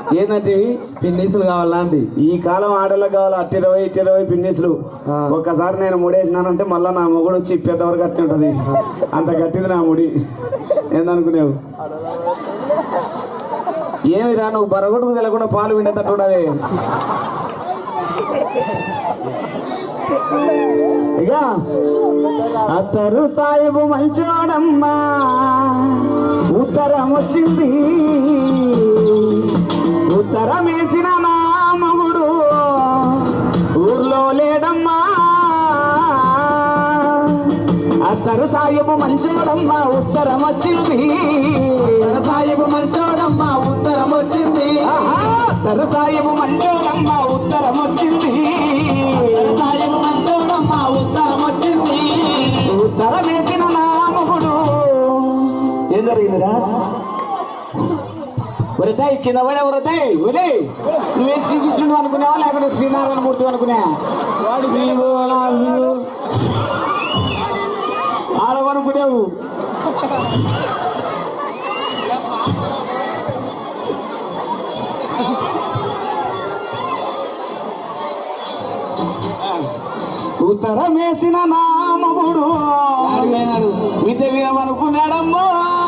ఏంటంటే పిన్నీసులు కావాలండి ఈ కాలం ఆడలకు కావాలి అట్టి 20 పిన్నీసులు. ఒక్కసారి నేను ముడేసినానంటే మళ్ళీ నా మొగుడు వచ్చి పెద్దవరకు గట్టి ఉంటుంది. అంత గట్టిది నా ముడి. ఏందనుకునేవు? ఏమిరా నువ్వు బరగొట్టుకు తెలియకుండా పాలు విండేటట్టు ఉండవే. ఇక అత్తరు సాయిబు మంచోడమ్మా ఉత్తరం వచ్చింది. ఉత్తరం వేసిన నా మగుడు ఊర్లో లేడమ్మా. అత్తరు సాయిబు మంచోడమ్మా ఉత్తరం వచ్చింది. సాయిబు మంచోడమ్మా ఉత్తరం వచ్చింది. అత్తరు సాయిబు మంచోడమ్మా ఉత్తరం వచ్చింది. సాయిబు మంచోడమ్మా ఉత్తరం వచ్చింది. ఉత్తరం వేసిన నా మగుడు. ఏం జరిగిందిరా? వృతాయి కింద పడే వృతాయి ఒరే నువ్వేం శ్రీకృష్ణుడు అనుకునేవా లేకపోతే శ్రీనారాయణ మూర్తి అనుకునే వాడు ఆడవనుకునేవు. ఉత్తరం వేసిన నా మగుడు విద్య వినమనుకున్నాడమ్మో.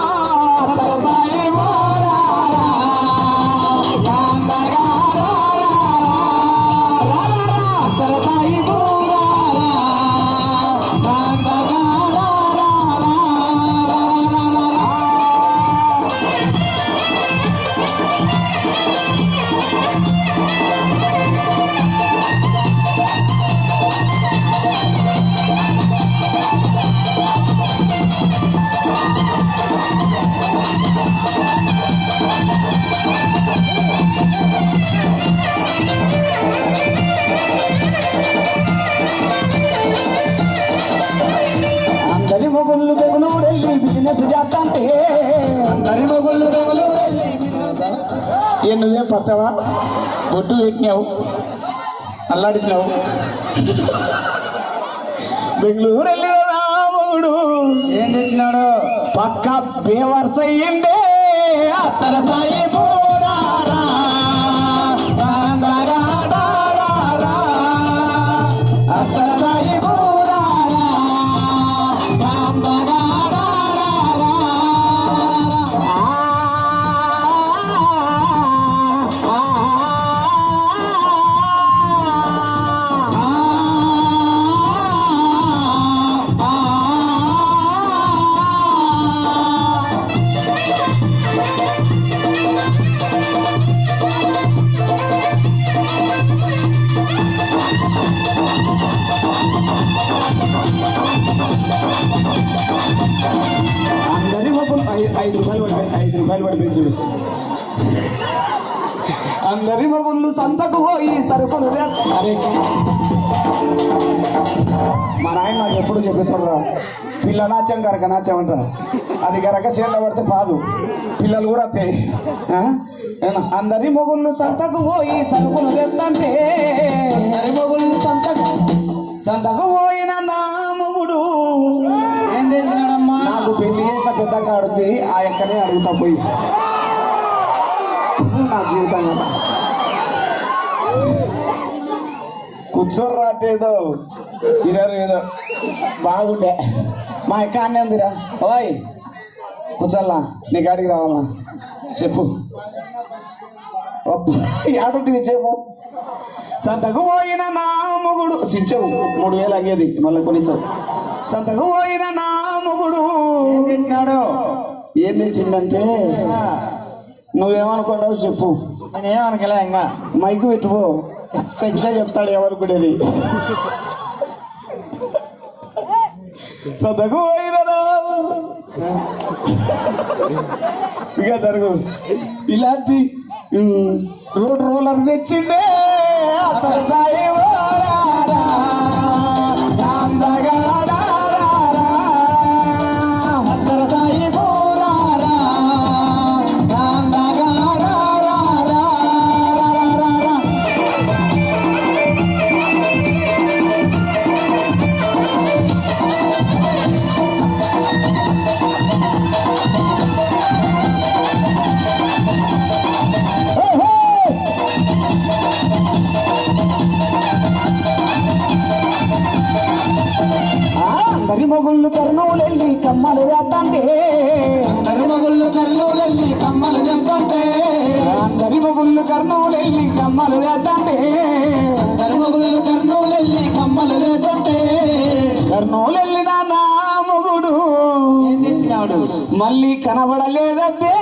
అందరి మొగుళ్ళు బెంగళూరు వెళ్ళి బిజినెస్ చేస్తాంటే అందరి మొగుళ్ళు బెంగళూరు వెళ్ళి నువ్వే పత్తవా బొట్టు ఎక్కినావు అల్లాడించావు. బెంగళూరు వెళ్ళి రాముడు ఏం తెచ్చినాడు? పక్క బేవర్స్ అయ్యిండే. అత్తర సాయి అత్తర సాయి రూపాయలు పడిపించు. అందరి మొగుళ్ళు సంతకు పోయి సరుకులు. అరే మా నాయన నాకు ఎప్పుడు చెప్తారా పిల్ల నాట్యం గరక నాట్యం అంటారు. అది గరక చేతిలో పడితే పాదు పిల్లలు కూడా అంతే. అందరి మొగుళ్ళు సంతకు పోయి సరుకులు తెస్తంటే అందరి మొగుళ్ళు సంతకు పోయిన నా మొగుడు ఏం చేసినాడమ్మా? నాకు పెళ్లి చేసిన పెద్ద కాడుంది ఆ ఎక్కడే అడుగుతా పోయి నా జీవితం కదా. కూర్చోర్రాటేదో ఇరారు ఏదో బాగుంటే మా ఎక్క అన్నీ ఉందిరా. ఓయ్ కూర్చోల్లా నీ కాడికి రావాలా చెప్పు. ఆడుంటివి చెప్పు. సంతకు పోయిన నా మొగుడు సించవు 3000 అయ్యేది మళ్ళీ కొనిచ్చావు. సంతకు పోయిన నా మొగుడు ఏం తెచ్చినాడు? ఏం తెచ్చిందంటే నువ్వేమనుకున్నావు చెప్పు. నేనేమనుకోలే ఇంకా మైకు పెట్టుకో శిక్ష చెప్తాడు ఎవరుకునేది. సంతకు పోయిన ఇక జరుగు ఇలాంటి రోడ్ రోలర్ తెచ్చిండే. మొగుళ్ళు కర్నూలెళ్ళి కమ్మలు వేద్దాంటే మొగుళ్ళు కర్నూలెళ్ళి కమ్మలు వేద్దాంటే కర్నూలెళ్ళిన నా మొగుడు ఏం తెచ్చినాడు మళ్ళీ కనబడలేదబ్బే